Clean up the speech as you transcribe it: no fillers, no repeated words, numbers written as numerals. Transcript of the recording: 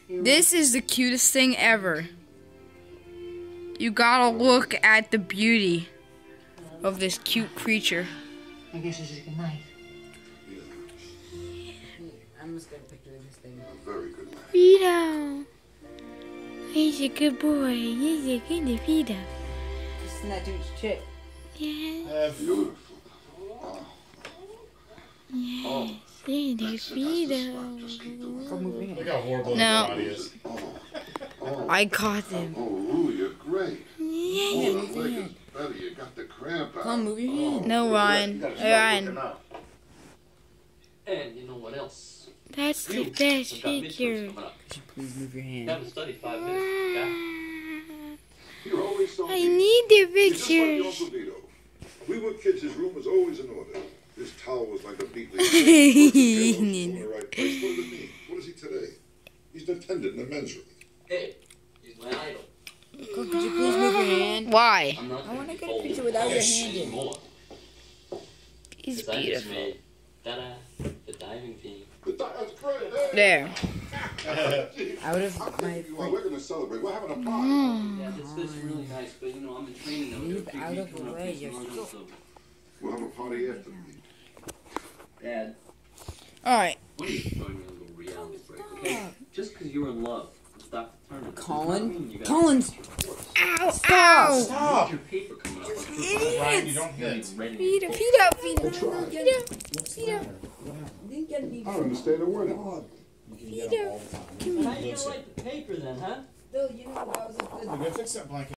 This is the cutest thing ever. You gotta look at the beauty of this cute creature. I guess this is good night. I'm just gonna picture this thing. A very good night. Vito. He's a good boy. He's a good Vito. Just in that dude's chick. Yes. Beautiful. Yes. It's Vito. Look how horrible his No. body is. I caught him. Oh, you're great. Yeah. Oh, the leg is better. You got the cramp out. Come on, move your hand. No, Ryan. Ryan. And you know what else? That's the best picture. Could you please move your hand? Haven't studied 5 minutes. Yeah. You're always so I neat. need the You're just like your pictures. Uncle Vito. We were kids, his room was always in order. His towel was like a beat leaf. In the right place. What does it mean? What is he today? He's an attendant in the men's room. Hey, he's my idol. Could you please move your hand? Why? I'm not I want to get a old picture without your any hand in. more. He's 'Cause I just beautiful. made the diving team. That's great. Hey. There. Out of I'll my take you out. We're going to celebrate. We're having a party. Yeah, this is really nice, but you know, I'm in training now. Move out of the way, you're We'll have a party after me. Dad, Alright. why don't you join me in a little reality break, okay? Just because you're in love with Dr. Turner. Colin? Collins! Ow! Stop! Ow! Stop! Your paper coming up. Ryan, you don't hit. Vito, Vito, Vito, Vito, Vito. Didn't get any. I don't understand a word. Vito. How you gonna like the paper then, huh? Still, you know, that was a good. We're gonna fix that blanket.